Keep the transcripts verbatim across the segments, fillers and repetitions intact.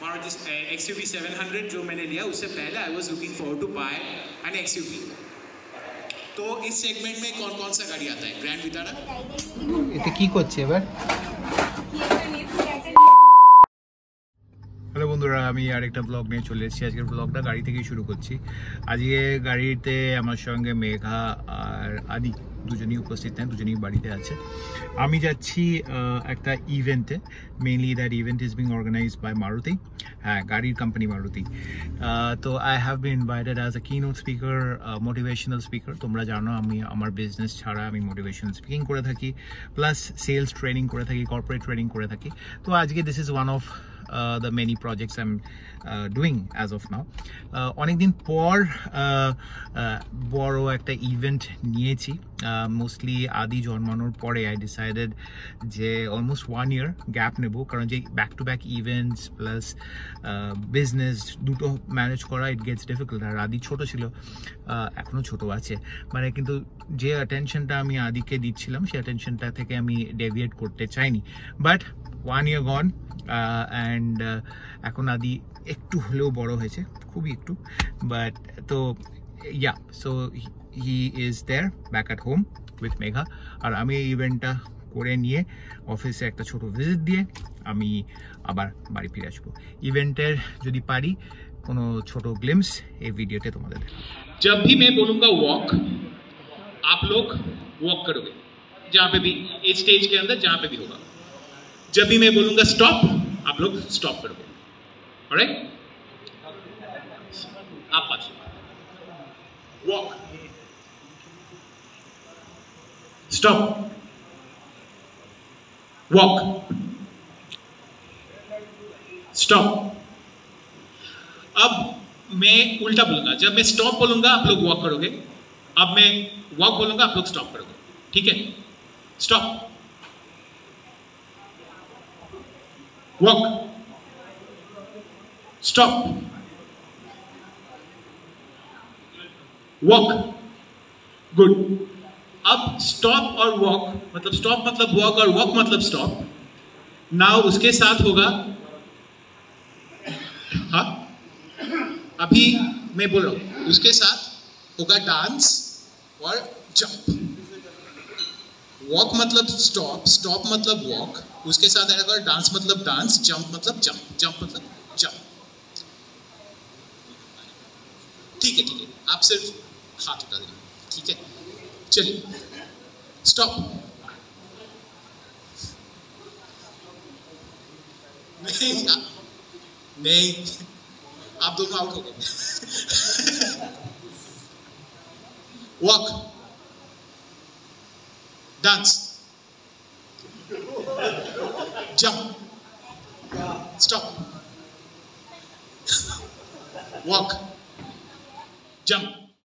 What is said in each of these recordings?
Maruti uh, X U V seven hundred जो मैंने लिया उससे पहले I was looking forward to buy an X U V. तो इस सेगमेंट में कौन कौन सा गाड़ी आता है? Grand Vitara. এটা কি করছে এবার? হ্যালো বন্ধুরা, আমি আরেকটা ব্লগ নিয়ে চলে এসেছি। আজকের ব্লগটা গাড়ি থেকেই শুরু করছি। আজকে গাড়িতে আমার সঙ্গে মেঘা আর আদি দুজনেই উপস্থিত নেন, দুজনেই বাড়িতে আছে। আমি যাচ্ছি একটা ইভেন্টে, mainly that event is being organised by Maruti, হ্যাঁ গাড়ির কোম্পানি মারুতি। তো I have been invited as a keynote speaker, motivational speaker. তোমরা জানো আমি আমার বিজনেস ছাড়া আমি মোটিভেশনাল স্পিকিং করে থাকি, প্লাস সেলস ট্রেনিং করে থাকি, কর্পোরেট ট্রেনিং করে থাকি। তো আজকে this is one of Uh, the many projects I'm uh, doing as of now. অনেক দিন পর বড় একটা ইভেন্ট নিয়েছি, মোস্টলি আদি জন্মানোর পরে আই ডিসাইডেড যে অলমোস্ট ওয়ান ইয়ার গ্যাপ নেব, কারণ যে back to back events plus business দুটো ম্যানেজ করা ইট গেটস ডিফিকাল্ট। আর আদি ছোটো ছিল, এখনও ছোটো আছে, মানে কিন্তু যে অ্যাটেনশনটা আমি আদিকে দিচ্ছিলাম সেই অ্যাটেনশনটা থেকে আমি ডেভিয়েট করতে চাইনি। But one year gone and এখন আদি একটু হলেও বড় হয়েছে, খুবই একটু, বাট তো yeah so he is there back at home with Megha. আর আমি এই ইভেন্টটা করে নিয়ে অফিসে একটা ছোট ভিজিট দিয়ে আমি আবার বাড়ি ফিরে আসবো। ইভেন্টের যদি পারি কোনো ছোট গ্লিম্পস এই ভিডিওতে তোমাদের। जब भी मैं बोलूँगा वॉक, आप लोग वॉक करोगे जहाँ पे भी इस स्टेज के अंदर जहाँ पे भी होगा। जब भी मैं बोलूँगा स्टॉप, आप लोग स्टॉप करोगे। ऑलराइट, आप पास वॉक, स्टॉप, वॉक, स्टॉप। अब मैं उल्टा बोलूंगा, जब मैं स्टॉप बोलूंगा आप लोग वॉक करोगे, अब मैं वॉक बोलूंगा आप लोग स्टॉप करोगे, ठीक है? Stop, walk, stop, walk, good. अब स्टॉप और वॉक मतलब स्टॉप मतलब वॉक और वॉक मतलब स्टॉप। नाउ उसके साथ होगा, हाँ अभी मैं बोल रहा हूं, उसके साथ होगा डांस और जंप। वॉक मतलब स्टॉप, स्टॉप मतलब वॉक, उसके साथ आएगा डांस मतलब डांस, जंप मतलब जंप, जंप मतलब जंप। ठीक है ठीक है, आप सिर्फ हाथ उठा देना, ठीक है? चलिए स्टॉप, नहीं नहीं आप दोनों आउट हो गए। Walk, dance, jump, stop, walk, jump.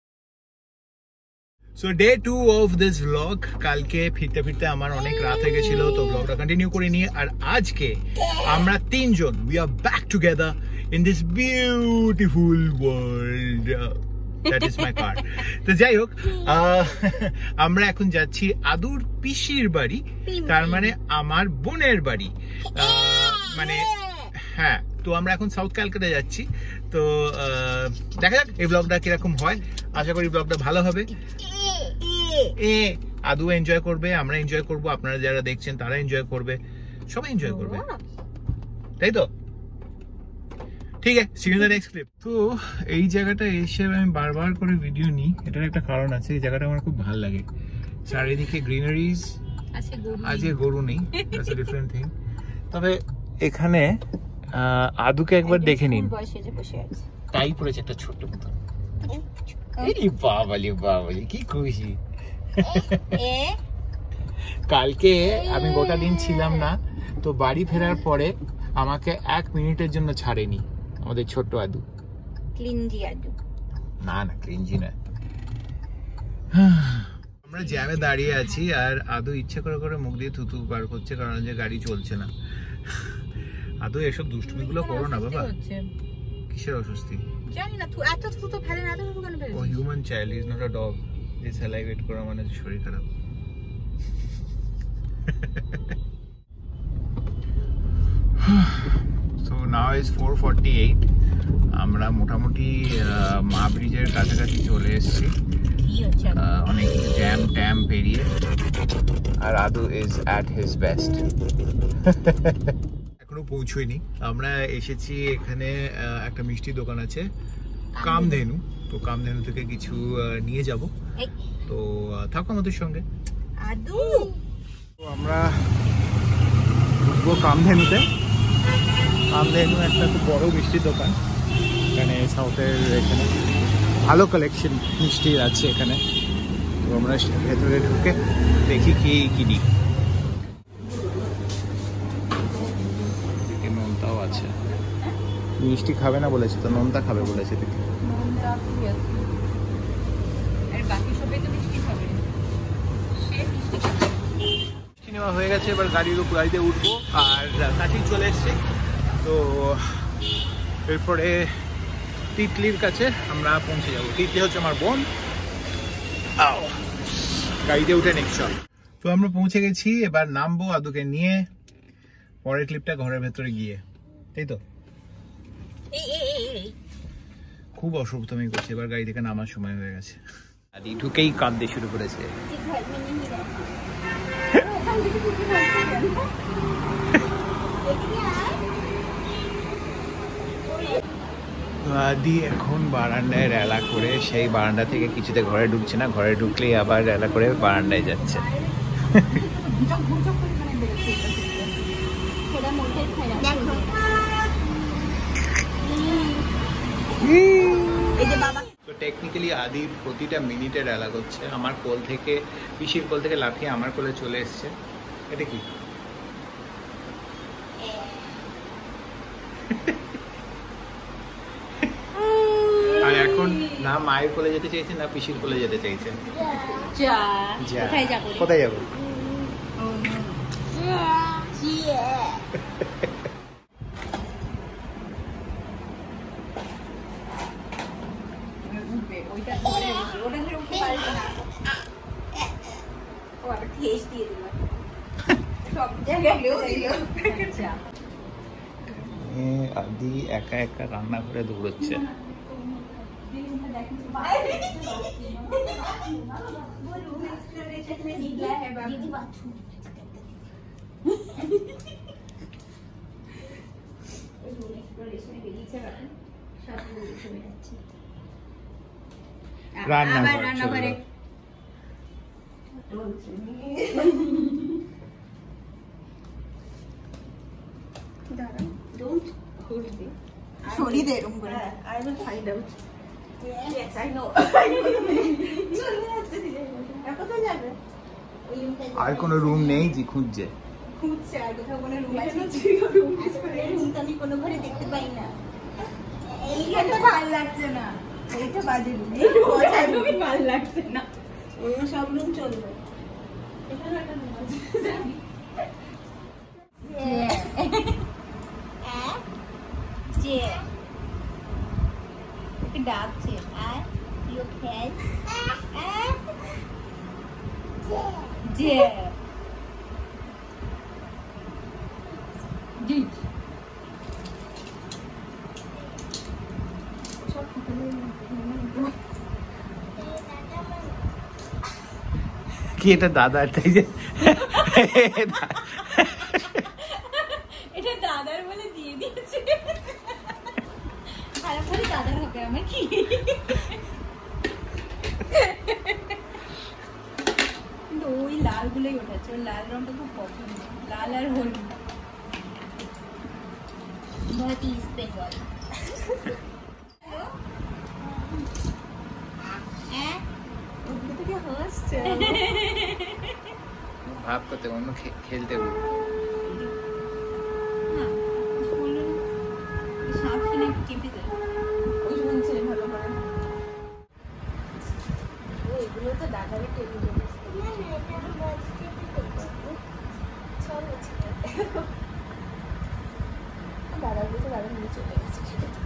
So day two of this blog. কালকে ফিরতে ফিরতে আমার অনেক রাত হয়ে গেছিল, তো ব্লগটা কন্টিনিউ করে নিয়ে আর আজকে আমরা তিনজন we are back together in this beautiful world. That is my car. তো যাই হোক, আমরা এখন যাচ্ছি আদুর পিসির বাড়ি, তার মানে আমার বোনের বাড়ি, মানে হ্যাঁ। তো আমরা এখন সাউথ ক্যালকাটা যাচ্ছি। তো দেখা যাক এই ব্লগটা কিরকম হয়। আশা করি ব্লগটা ভালো হবে। এ আদু এনজয় করবে, আমরা এনজয় করব, আপনারা যারা দেখছেন তারা এনজয় করবে, সবাই এনজয় করবে, তাই তো? ঠিক আছে, see you in the next clip. তো এই জায়গাটা এসে আমি বারবার করে ভিডিও নিই, এটার একটা কারণ আছে। এই জায়গাটা আমার খুব ভালো লাগে, চারিদিকে গ্রিনারিজ। আজকে গরু নেই, দ্যাটস আ ডিফারেন্ট থিং। তবে এখানে আদুকে একবার দেখে নিন, টাই পড়েছে একটা ছোট্ট মতো। বাবালি বাবালি কি খুশি। কালকে আমি গোটা দিন ছিলাম না, তো বাড়ি ফেরার পরে আমাকে এক মিনিটের জন্য ছাড়েনি আমাদের ছোট্ট আদু। ক্লিনজি আদু না, না ক্লিনজি না। আমরা জ্যামে দাঁড়িয়ে আছি আর আদু ইচ্ছে করে করে মুখ দিয়ে থুতু বার করছে, কারণ যে গাড়ি চলছে না। আদু এসব দুষ্টুমিগুলো করো না বাবা। কিসের অস্বস্তি জানি না, তুই এত থুতু ফেলে না, এত কেন ফেলে? ও human child, is not a dog. যে স্যালাইভেট করা মানে শরীর খারাপ। So now is four forty eight. আমরা মোটামুটি মা ব্রিজের কাছাকাছি চলে এসেছি, অনেক জ্যাম ট্যাম পেরিয়ে। আর আদু ইজ অ্যাট হিজ বেস্ট। এখনো পৌঁছইনি। আমরা এসেছি এখানে, একটা মিষ্টি দোকান আছে কামধেনু, তো কামধেনু থেকে কিছু নিয়ে যাব, তো থাকো আমাদের সঙ্গে। আদু আমরা ঢুকবো কামধেনুতে। কামধেনু একটা খুব বড় মিষ্টির দোকান, এখানে সাউথের এখানে ভালো কালেকশন মিষ্টির আছে এখানে। তো আমরা ভেতরে ঢুকে দেখি কি কিনি। এদিকে নোনতাও আছে। মিষ্টি খাবে না বলেছে, তো নোনতা খাবে বলেছে দিদি। সিনেমা হয়ে গেছে, এবার গাড়ির উপর গাড়িতে উঠবো আর কাছেই চলে এসছে। তো এরপরে তিতলির কাছে আমরা পৌঁছে যাবো। তিতলি হচ্ছে আমার বোন। গাড়িতে উঠে নেক্সট চল। তো আমরা পৌঁছে গেছি, এবার নামবো আদুকে নিয়ে, পরের ক্লিপটা ঘরের ভেতরে গিয়ে, তাই তো? খুব অসুবিধামি করছে, এবার গাড়ি থেকে নামার সময় হয়ে গেছে। আদি ঢুকেই কাঁদতে শুরু করেছে। আদি এখন বারান্দায় রেলা করে, সেই বারান্দা থেকে কিছুতে ঘরে ঢুকছে না, ঘরে ঢুকলেই আবার রেলা করে বারান্দায় যাচ্ছে। তো টেকনিক্যালি আদির প্রতিটা মিনিটে রেলা করছে। আমার কোল থেকে, পিসির কোল থেকে লাফিয়ে আমার কোলে চলে এসছে। এটা কি? আর এখন না মায়ের কোলে যেতে চাইছে, না পিসির কোলে যেতে চাইছে। কোথায় যাবো? আদি একা একা রান্না করে দৌড়চ্ছে। রান্না করে সরি দে এরকম করে। I will find out. Yes, I know. কোথায় যাবে? আর কোনো রুম নেই যে খুঁজছে? খুঁজছে আর কোথাও কোনো রুম আছে? রুম তো আমি কোনো ঘরে দেখতে পাই না। এইটা ভালো লাগছে না, এইটা বাজে রুম, এই ভালো লাগছে না। অন্য সব রুম চলবে, এখানে একটা রুম আছে। যে ওকে ডাকছে, আর ইউ খেল যে জি কি এটা দাদা? তাই যে এটা দাদার বলে দিয়ে দিয়েছে। খারাপ করে দাদার হবে আমার কি? কিন্তু ওই লাল গুলোই ওঠাচ্ছে, ওর লাল রংটা খুব পছন্দ, লাল আর হলুদ। बहुत ही स्पेशल। ভাব করতে অন্য খেলতে হবে। এগুলো তো দাদারে টেবিল দাদার কাছে দাদা নিয়ে চলে গেছে,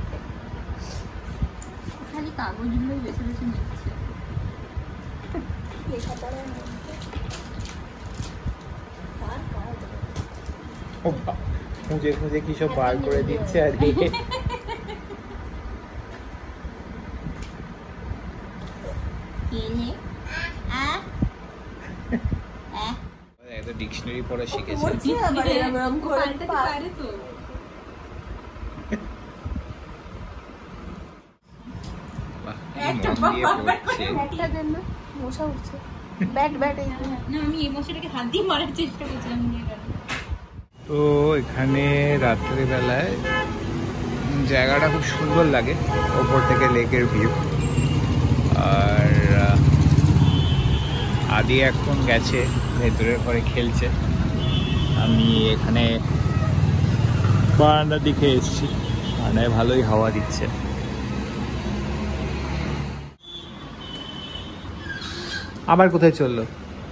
খালি কাগজগুলোই বেছে বেছে নিচ্ছে। লেখাপড়ার মধ্যে খুঁজে খুঁজে কি সব বার করে দিচ্ছে আর ডিকশনারি পড়া শিখেছে। তো এখানে রাত্রে বেলায় জায়গাটা খুব সুন্দর লাগে, ওপর থেকে লেকের ভিউ। আর আদি এখন গেছে ভেতরের ঘরে খেলছে, আমি এখানে বারান্দার দিকে এসেছি, বারান্দায় ভালোই হাওয়া দিচ্ছে। আবার কোথায় চললো?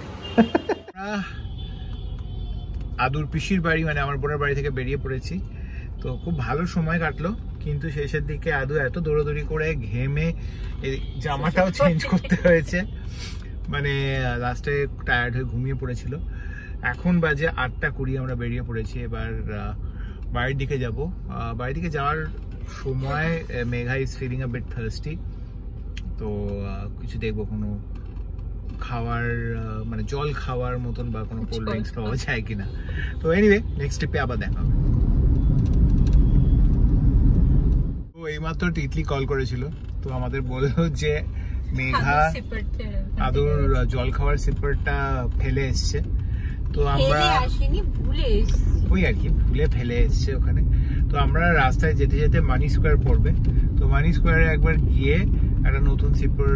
আদুর পিসির বাড়ি মানে আমার বোনের বাড়ি থেকে বেরিয়ে পড়েছি। তো খুব ভালো সময় কাটলো, কিন্তু শেষের দিকে আদু এত দৌড়াদৌড়ি করে ঘেমে জামাটাও চেঞ্জ করতে হয়েছে, মানে লাস্টে টায়ার্ড হয়ে ঘুমিয়ে পড়েছিল। এখন বাজে আটটা কুড়ি, আমরা বেরিয়ে পড়েছি। এবার বাড়ির দিকে যাব। বাড়ির দিকে যাওয়ার সময় Megha is feeling a bit thirsty, তো কিছু দেখবো কোনো খাওয়ার মানে জল খাওয়ার মতন বা কোনো কোল্ড ড্রিঙ্কস পাওয়া যায় কিনা। তো এনিওয়ে নেক্সট ট্রিপে আবার দেখা হবে। তো এইমাত্র টিটলি কল করেছিল, তো আমাদের বললো যে মেঘা আদুর জল খাওয়ার সিপারটা ফেলে এসছে। তো আমরা ওই আর কি ভুলে ফেলে এসছে ওখানে। তো আমরা রাস্তায় যেতে যেতে মানি স্কোয়ার পড়বে, তো মানি স্কোয়ারে একবার গিয়ে একটা নতুন সিপার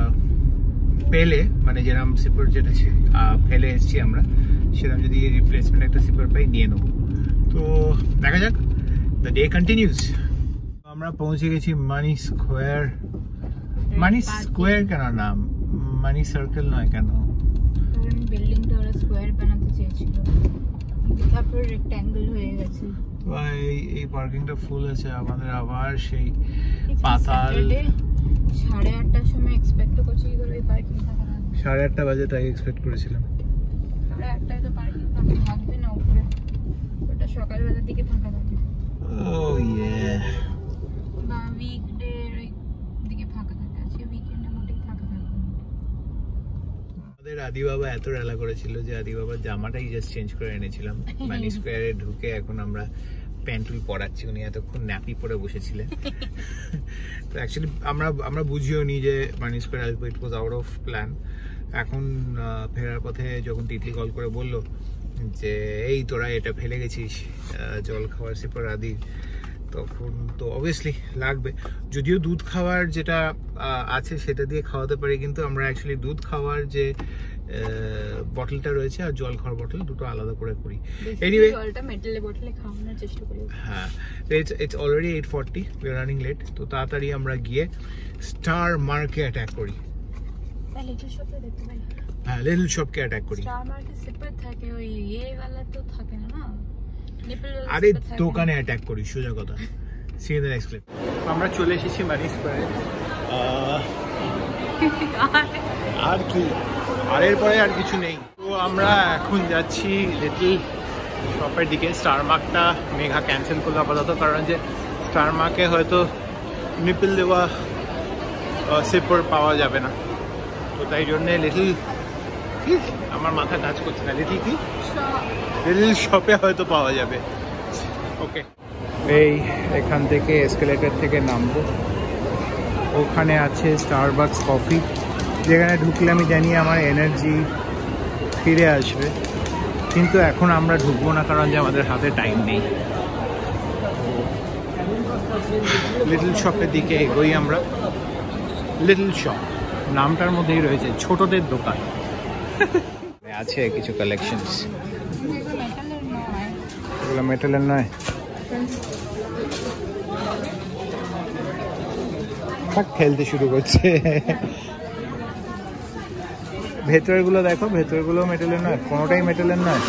পেলে, মানে যেরকম সিপার যেটা ফেলে এসছি আমরা, সেরকম যদি রিপ্লেসমেন্ট একটা সিপার পাই নিয়ে নেবো। তো দেখা যাক, দ্য ডে কন্টিনিউস। আমরা পৌঁছে গেছি মানি স্কোয়ার। মানি স্কোয়ার কেন নাম, মানি সার্কেল নয় কেন? কারণ বিল্ডিংটা ওরা স্কোয়ার বানাতে চেয়েছিল, তারপর রেক্ট্যাঙ্গেল হয়ে গেছে। ভাই এই পার্কিংটা ফুল আছে, আমাদের আবার সেই পাতাল। সাড়ে আটটার সময় এক্সপেক্ট করছি কি করে পার্কিং থাকা না? সাড়ে আটটা বাজে তাই এক্সপেক্ট করেছিলাম। সাড়ে আটটায় তো পার্কিং থাকবে না উপরে, ওটা সকালবেলার দিকে ফাঁকা থাকবে। ও ইয়ে, বা উইকডে ওই দিকে ফাঁকা থাকে, আজকে উইকেন্ডে মোটেই ফাঁকা থাকবে। আমাদের আদি বাবা এত রেলা করেছিল যে আদি বাবার জামাটাই জাস্ট চেঞ্জ করে এনেছিলাম মানি স্কোয়ারে ঢুকে। এখন আমরা প্যান্টুল পরাচ্ছি, উনি এতক্ষণ ন্যাপি পরে বসেছিলেন। তো অ্যাকচুয়ালি আমরা আমরা বুঝিও নি যে মানি স্কোয়ার আসবো, it was out of plan. এখন ফেরার পথে যখন তিতলি কল করে বললো যে এই তোরা এটা ফেলে গেছিস জল খাওয়ার সিপার আদি, তখন তো অবভিয়াসলি লাগবে। যদিও দুধ খাওয়ার যেটা আছে সেটা দিয়ে খাওয়াতে পারি, কিন্তু আমরা অ্যাকচুয়ালি দুধ খাওয়ার যে বটলটা রয়েছে আর জল খাওয়ার বটল দুটো আলাদা করে করি। এনিওয়ে জলটা মেটালের বোতলে খাওয়ানোর চেষ্টা করি। হ্যাঁ, it's it's already eight forty, we are running late. তো তাড়াতাড়ি আমরা গিয়ে স্টার মার্কে অ্যাটাক করি। লিটল শপে দেখতে পাই। হ্যাঁ, লিটল শপকে অ্যাটাক করি। স্টার মার্কে সিপার থাকে, ওই এই वाला তো থাকে না না, আরে দোকানে অ্যাটাক করি, সোজা কথা। See in the next clip. আমরা চলে এসেছি মানি স্কোয়ারে। আর কি, আর এরপরে আর কিছু নেই। তো আমরা এখন যাচ্ছি লিটল শপের দিকে। স্টার মার্কটা মেঘা ক্যান্সেল করলো আপাতত, কারণ যে স্টার মার্কে হয়তো নিপল দেওয়া সিপার পাওয়া যাবে না। তো তাই জন্যে লিটল, আমার মাথা কাজ করছে না, লিটল কি লিটল শপে হয়তো পাওয়া যাবে। ওকে, এই এখান থেকে এসকেলেটর থেকে নামবো, ওখানে আছে স্টারবাকস কফি, যেখানে ঢুকলে আমি জানি আমার এনার্জি ফিরে আসবে। কিন্তু এখন আমরা ঢুকবো না, কারণ যে আমাদের হাতে টাইম নেই। লিটল শপের দিকে এগোই আমরা। লিটল শপ নামটার মধ্যেই রয়েছে ছোটদের দোকান। আছে কিছু কালেকশনস, এগুলো মেটালের নয়। খেলতে শুরু করছে। ভেতরের গুলো দেখো, ভেতরের গুলো মেটালের নয়, কোনোটাই মেটালের নয়।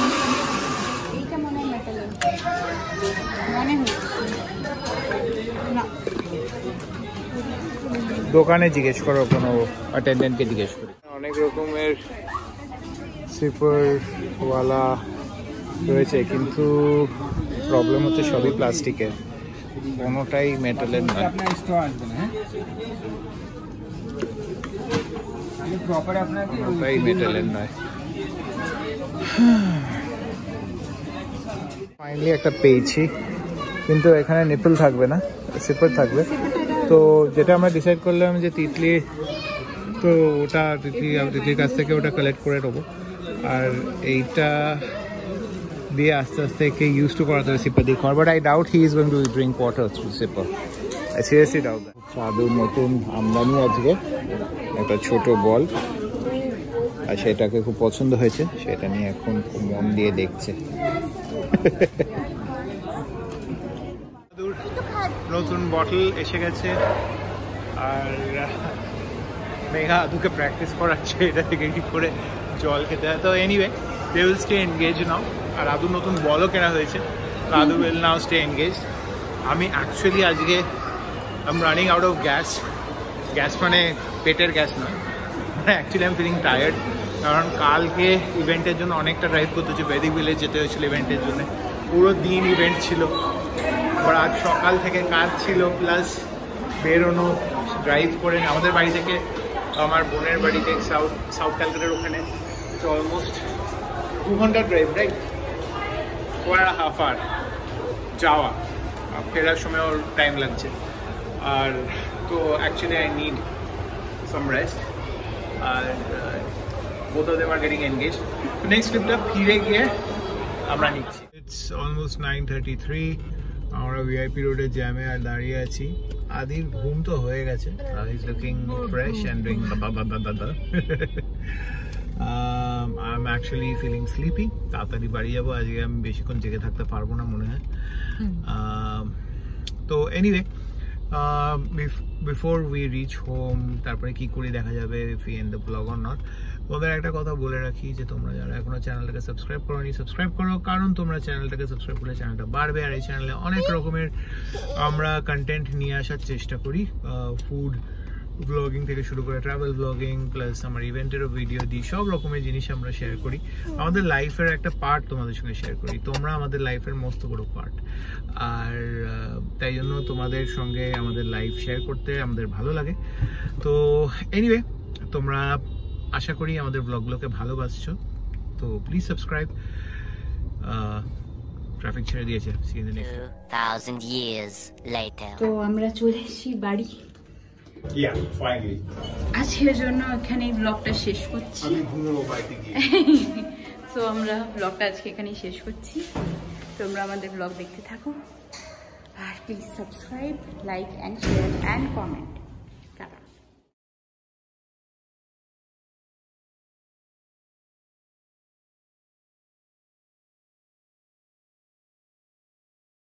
দোকানে জিজ্ঞেস করো, কোনো অ্যাটেন্ডেন্টকে জিজ্ঞেস করি। অনেক রকমের সিপার ওয়ালা রয়েছে, কিন্তু প্রবলেম হচ্ছে সবই প্লাস্টিকের, কোনোটাই মেটালের নয়। আপনার স্ট্র আসবে না, হ্যাঁ প্রপার আপনার কোনোটাই মেটালের নয়। ফাইনালি একটা পেয়েছি, কিন্তু এখানে নিপল থাকবে না, সিপার থাকবে। তো যেটা আমরা ডিসাইড করলাম যে তিতলি, তো ওটা তিতলি তিতলির কাছ থেকে ওটা কালেক্ট করে নেবো, আর এইটা দিয়ে আস্তে আস্তে একে ইউজ টু করাতে হবে সিপার দিয়ে খাওয়ার। But I doubt he is going to drink water through sipper, I seriously doubt that. চাদুর নতুন আমদানি আজকে, একটা ছোট বল, আর সেটাকে খুব পছন্দ হয়েছে, সেটা নিয়ে এখন খুব মন দিয়ে দেখছে। নতুন বটল এসে গেছে, আর মেঘা আদুকে প্র্যাকটিস করাচ্ছে এটা থেকে কি করে জল খেতে হয়। তো anyway they will stay engage now, আর আদুর নতুন বলও কেনা হয়েছে, Adu will now stay engage. আমি অ্যাকচুয়ালি আজকে I am running out of gas, gas মানে পেটের গ্যাস নয়, মানে actually I am feeling tired, কারণ কালকে ইভেন্টের জন্য অনেকটা ড্রাইভ করতে হচ্ছে, বেদিক ভিলেজ যেতে হয়েছিল ইভেন্টের জন্য, পুরো দিন ইভেন্ট ছিল। আবার আজ সকাল থেকে কাজ ছিল, প্লাস বেরোনো, ড্রাইভ করে আমাদের বাড়ি থেকে আমার বোনের বাড়িতে সাউথ সাউথ ক্যালকাটার ওখানে অলমোস্ট দু ঘন্টার drive, right, one and half hour যাওয়া, ফেরার সময় ওর টাইম লাগছে। আর তো actually I need some rest, আর both of them are getting engage. Next ট্রিপটা ফিরে গিয়ে আমরা নিচ্ছি। It's almost nine thirty three, আমরা ভিআইপি রোডের জ্যামে আর দাঁড়িয়ে আছি। আদির ঘুম তো হয়ে গেছে, he is looking fresh and doing দাদা। I am actually feeling sleepy, তাড়াতাড়ি বাড়ি যাবো, আজকে আমি বেশিক্ষণ জেগে থাকতে পারবো না মনে হয়। তো anyway before we reach home তারপরে কি করে দেখা যাবে if we end the blog or not. ওদের একটা কথা বলে রাখি যে তোমরা যারা এখনো চ্যানেলটাকে সাবস্ক্রাইব করোনি সাবস্ক্রাইব করো, কারণ তোমরা চ্যানেলটাকে সাবস্ক্রাইব করলে চ্যানেলটা বাড়বে। আর এই চ্যানেলে অনেক রকমের আমরা কন্টেন্ট নিয়ে আসার চেষ্টা করি, ফুড ব্লগিং থেকে শুরু করে ট্রাভেল ব্লগিং, প্লাস আমার ইভেন্টেরও ভিডিও দিই, সব রকমের জিনিস আমরা শেয়ার করি, আমাদের লাইফের একটা পার্ট তোমাদের সঙ্গে শেয়ার করি। তোমরা আমাদের লাইফের মস্ত বড় পার্ট, আর তাই জন্য তোমাদের সঙ্গে আমাদের লাইফ শেয়ার করতে আমাদের ভালো লাগে। তো এনিওয়ে তোমরা আশা করি আমাদের ব্লগগুলোকে ভালোবাসছো, তো প্লিজ সাবস্ক্রাইব। ট্রাফিক ছেড়ে দিয়েছে। two thousand years later. তো আমরা চলে এসেছি বাড়ি, Yeah, finally. আজকের জন্য এখানেই ব্লগটা শেষ করছি। আমি ঘুমোবো বাড়িতে গিয়ে। তো আমরা ব্লগটা আজকে এখানেই শেষ করছি, তোমরা আমাদের ব্লগ দেখতে থাকো, আর please subscribe, like and share and comment.